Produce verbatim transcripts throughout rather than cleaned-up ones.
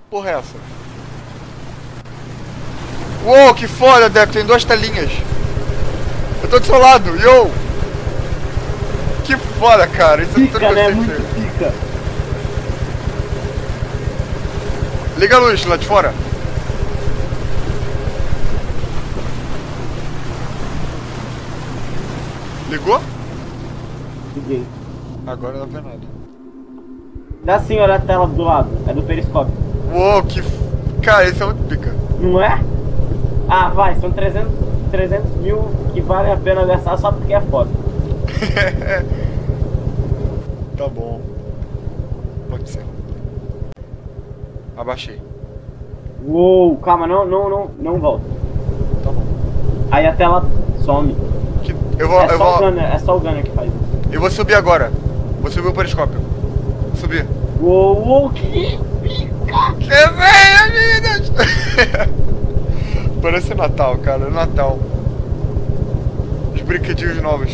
porra é essa? Uou, que foda, Deco. Tem duas telinhas. Eu tô do seu lado, yo! Que foda, cara. Isso Pica, é tudo né? que Muito pica. Liga a luz lá de fora. Ligou? Liguei. Agora não dá pra ver nada. Dá sim, olha a tela do lado. É do periscópio. Uou, que... f- Cara, esse é muito pica. Não é? Ah, vai. São trezentos, trezentos mil que vale a pena gastar só porque é foda. Tá bom. Pode ser. Abaixei. Uou, calma. Não, não, não, não volta. Tá bom. Aí a tela some. Que... Eu vou... É eu só o vou... Gunner, é só o Gunner que faz isso. Eu vou subir agora. Vou subir o periscópio. Subir. Uou, uou, que pica! Que vem, meninas! Parece Natal, cara. Natal. Os brinquedinhos novos.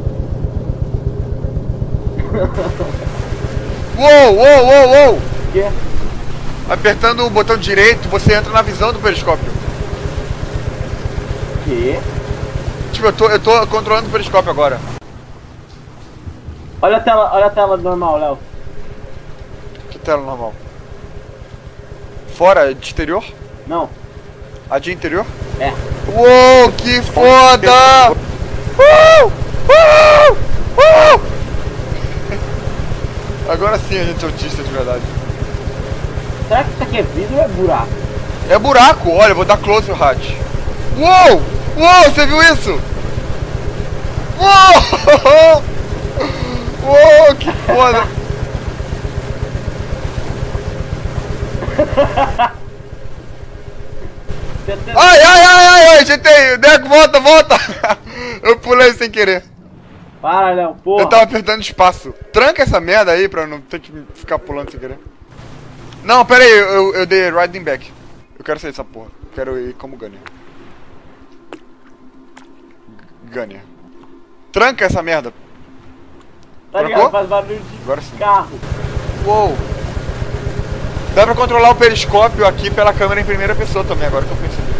Uou, uou, uou, uou! Que? Apertando o botão direito, você entra na visão do periscópio. Que? Tipo, eu tô, eu tô controlando o periscópio agora. Olha a tela, olha a tela normal, Léo. Que tela normal? Fora, de exterior? Não, A de interior? é. Uou, que foda! Uh! Uh! Uh! Agora sim a gente é autista de verdade. Será que isso aqui é vidro ou é buraco? É buraco, olha, eu vou dar close no hat. Uou! Uou, você viu isso? Uou! Uou, que foda! Você tem... Ai, ai, ai, ai, ai, G T I, Deco, volta, volta! Eu pulei sem querer. Para, Léo, porra. Eu tava apertando espaço. Tranca essa merda aí pra eu não ter que ficar pulando sem querer. Não, pera aí, eu, eu dei riding back. Eu quero sair dessa porra. Eu quero ir como Gunner. Gunner. Tranca essa merda. Tá Trocou? ligado? Faz barulho de Agora sim. carro. Uou. Dá pra controlar o periscópio aqui pela câmera em primeira pessoa também, agora que eu percebi.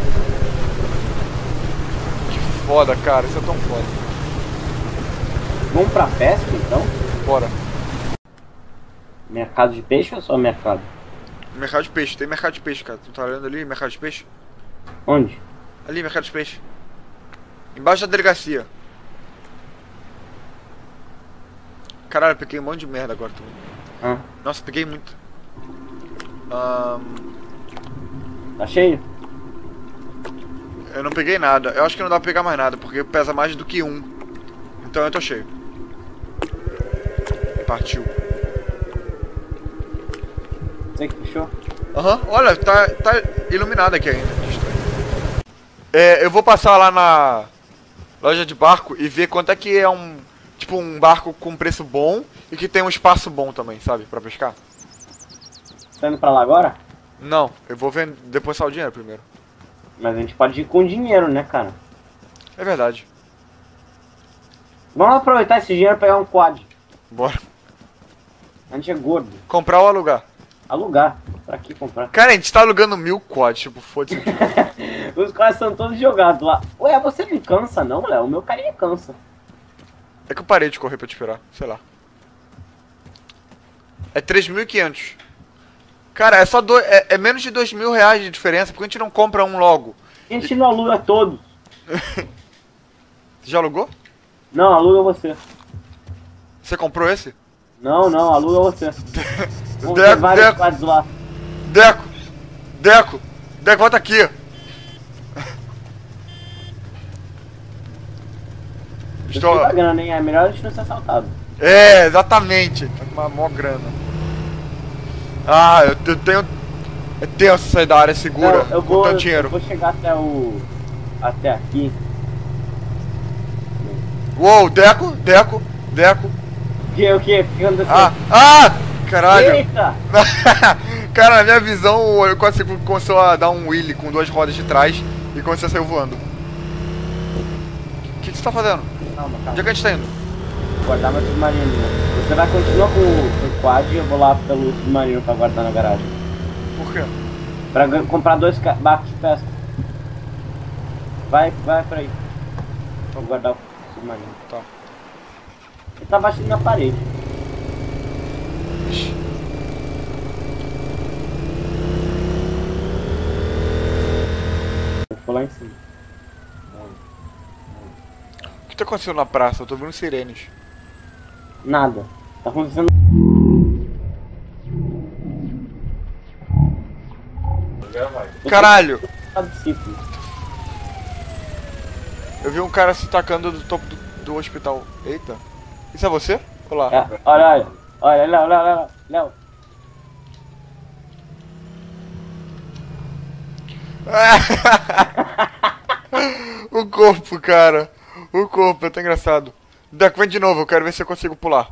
Que foda, cara. Isso é tão foda. Vamos pra pesca, então? Bora. Mercado de peixe ou só mercado? Mercado de peixe. Tem mercado de peixe, cara. Tu tá olhando ali, mercado de peixe? Onde? Ali, mercado de peixe. Embaixo da delegacia. Caralho, eu peguei um monte de merda agora também. Ah, Nossa, peguei muito. Ahn, tá cheio? eu não peguei nada. Eu acho que não dá pra pegar mais nada, porque pesa mais do que um. Então eu tô cheio. Partiu. Você que fechou? Aham, olha, tá, tá iluminado aqui ainda. Que estranho. É, eu vou passar lá na loja de barco e ver quanto é que é um... Tipo, um barco com preço bom e que tem um espaço bom também, sabe? Pra pescar. Tá indo pra lá agora? Não, eu vou vender, depositar o dinheiro primeiro. Mas a gente pode ir com dinheiro, né, cara? É verdade. Vamos aproveitar esse dinheiro e pegar um quad. Bora. A gente é gordo. Comprar ou alugar? Alugar. Pra que comprar? Cara, a gente tá alugando mil quads, tipo, foda-se. Os quads são todos jogados lá. Ué, você não cansa não, Léo? O meu carinha cansa. É que eu parei de correr pra te esperar, sei lá. É três mil e quinhentos. Cara, é só do... é, é menos de dois mil reais de diferença, porque a gente não compra um logo. A gente não aluga todos. Já alugou? Não, aluga você. Você comprou esse? Não, não, aluga você. Vamos ter Deco, vários Deco, quads lá. Deco, Deco, Deco, volta aqui. Estou... Estou... Tá grana, hein? É melhor a gente não ser assaltado. É, exatamente. Tá com uma mó grana. Ah, eu, eu tenho... É tenso sair da área segura Não, eu com vou, tanto dinheiro. eu vou chegar até o... Até aqui. Uou, Deco, Deco, Deco. O que, o que? O que aconteceu? Ah, ah, caralho. Eita! Cara, na minha visão, eu quase começou a dar um wheelie com duas rodas de trás e começou a sair voando. O que, que você tá fazendo? Calma, Onde calma. é que a gente tá indo? Guardar meu submarino. Você vai continuar com o, com o quad e eu vou lá pelo submarino pra guardar na garagem. Por quê? Pra gan- comprar dois ca- barcos de pesca. Vai, vai pra aí. Vou guardar o submarino. Tá. Ele tá batendo na parede. Ixi. Ficou lá em cima. O que tá acontecendo na praça? Eu tô vendo sirenes. Nada. Tá acontecendo. Caralho! Tá discípulo. Eu vi um cara se tacando do topo do, do hospital. Eita. Isso é você? Olá. É, olha, olha. Olha, Léo, Léo, Léo, Léo. O corpo, cara. O corpo, é tão engraçado. Deco, vem de novo, eu quero ver se eu consigo pular.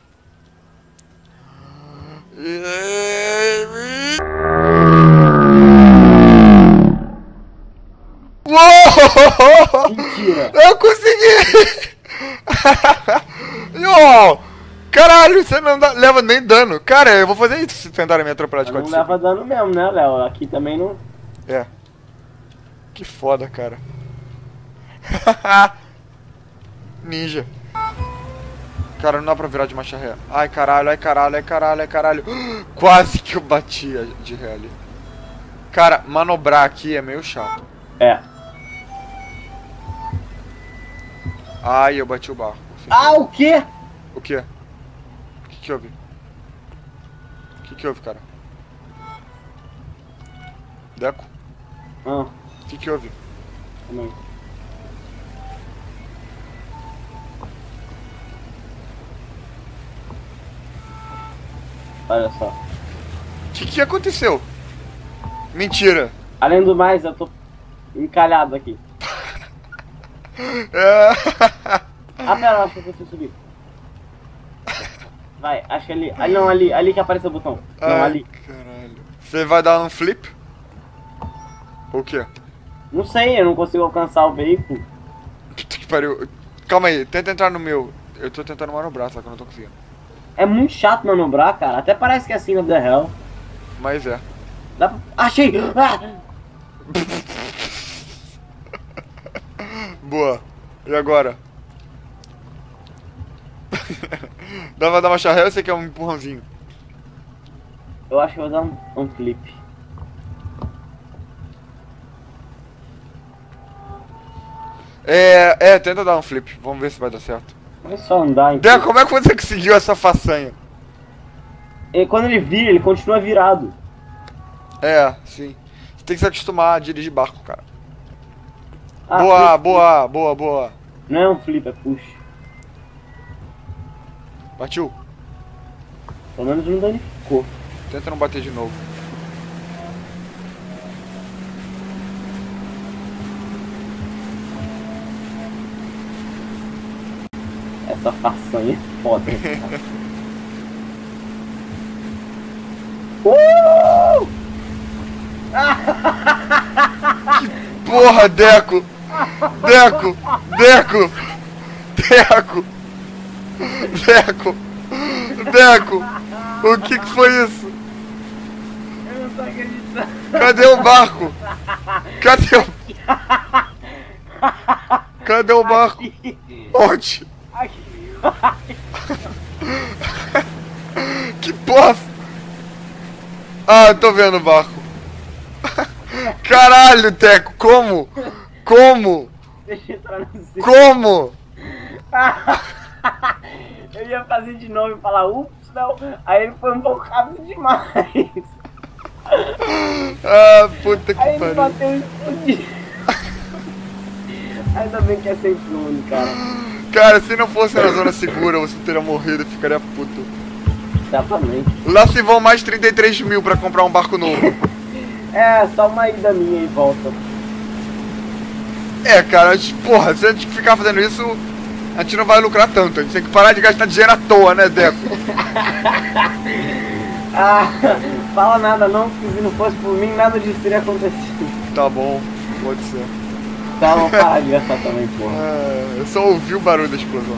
Uou! Mentira. Eu consegui! Uou! Caralho, você não dá, leva nem dano. Cara, eu vou fazer isso se tentarem me atropelar de Não quatro leva dano mesmo, né, Léo? Aqui também não. É. Que foda, cara. Ninja. Cara, não dá pra virar de marcha ré. Ai, caralho, ai, caralho, ai, caralho, ai, caralho. Quase que eu batia de ré ali. Cara, manobrar aqui é meio chato. É. Ai, eu bati o barco. Ah, o quê? O quê? O que que houve? O que que houve, cara? Deco? Ah, O que que houve? também. Olha só. O que que aconteceu? Mentira. Além do mais, eu tô encalhado aqui. É... Ah, pera, eu acho que eu consigo subir. Vai, acho que ali. Ali não, ali, ali que apareceu o botão. Não, Ai, ali. caralho. Você vai dar um flip? Ou o quê? Não sei, eu não consigo alcançar o veículo. Puta que pariu. Calma aí, tenta entrar no meu. Eu tô tentando manobrar, só que eu não tô conseguindo. É muito chato manobrar, cara. Até parece que é assim no The Hell. Mas é. Dá pra... Achei! Ah! Boa. E agora? Dá pra dar uma charré ou você quer um empurrãozinho? Eu acho que eu vou dar um, um flip. É, é, tenta dar um flip. Vamos ver se vai dar certo. É só andar, então. Deco, como é que você conseguiu essa façanha? E quando ele vira, ele continua virado. É, sim. Você tem que se acostumar a dirigir barco, cara. Ah, boa, flip. boa, boa, boa. Não é um flip, é push. Partiu? Pelo menos não danificou. Tenta não bater de novo. Essa façanha é foda. uh! Porra, Deco! Deco! Deco! Deco! Deco! Deco! O que que foi isso? Eu não tô acreditando. Cadê o barco? Cadê o... Cadê o barco? Onde? Aqui. Que porra! Ah, eu tô vendo o barco. Caralho, Deco, como? Como? Deixa eu entrar no seu. Como? Eu ia fazer de novo e falar ups, não. Aí ele foi um pouco rápido demais. Ah, puta que Aí ele pariu. bateu e explodiu. Ainda bem que é sem clone, cara. Cara, se não fosse na zona segura, você teria morrido e ficaria puto. Exatamente. Lá se vão mais trinta e três mil pra comprar um barco novo. É, só uma ida minha e volta. É, cara, a gente, porra, se a gente ficar fazendo isso, a gente não vai lucrar tanto. A gente tem que parar de gastar dinheiro à toa, né, Deco? Ah, fala nada não, porque se não fosse por mim, nada disso teria acontecido. Tá bom, pode ser. Tá, vamos parar de gastar também, porra. Ah, eu só ouvi o barulho da explosão.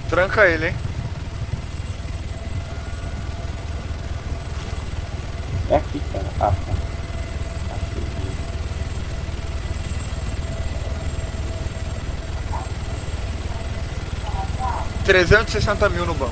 Tranca ele, hein? É aqui, cara. Ah, tá. trezentos e sessenta mil no banco.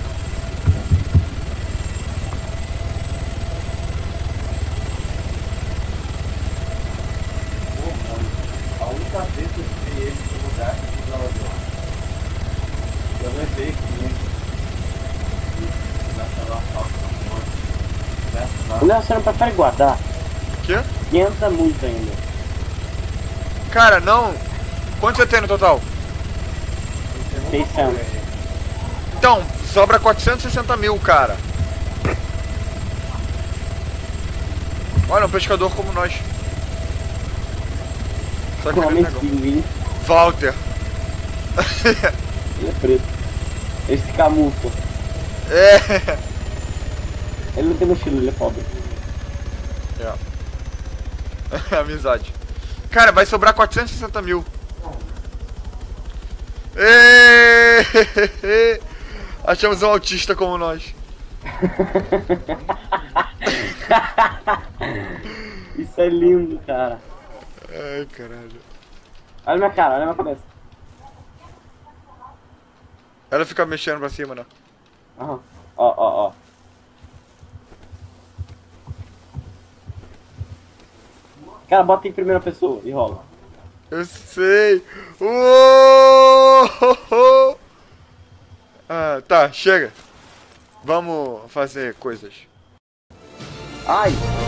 Pô, mano, a única vez que eu vi ele no lugar que eu tava jogando, eu levei quinhentos naquela falta da morte. Não, você não prefere guardar? Quê? quinhentos é muito ainda. Cara, não. Quanto você tem no total? seiscentos. Então, sobra quatrocentos e sessenta mil, cara. Olha, um pescador como nós. Só que ele é Homem negão. pinguim. Walter. Ele é preto. Ele se camufla. É. Ele não tem mochila, ele é pobre. É. Amizade. Cara, vai sobrar quatrocentos e sessenta mil. Êêêê! Achamos um autista como nós. Isso é lindo, cara. Ai, caralho. Olha minha cara, olha minha cabeça. Ela fica mexendo pra cima, né? Aham. Ó, ó, ó. Cara, bota em primeira pessoa e rola. Eu sei. Uou! Ah, tá, chega. Vamos fazer coisas. Ai!